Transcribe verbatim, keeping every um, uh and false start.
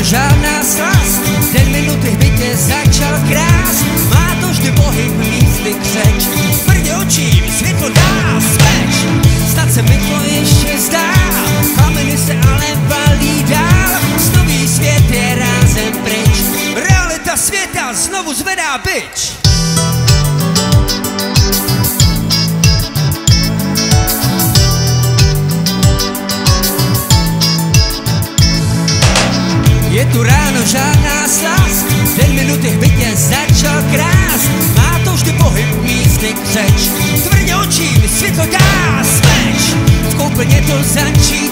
žádná slast, den minuty v bytě začal krást. Má to vždy pohyb, místy křeč, tvrdě očím světlo dá smeč. Snad se mi to ještě zdá, kameny se ale valí dál. Nový svět je rázem pryč, realita světa znovu zvedá bič. Je tu ráno, žádná slast, den minuty v bytě začal krást. Má to vždy pohyb, místy křeč, tvrdě očím světlo dá smeč. V koupelně to začíná.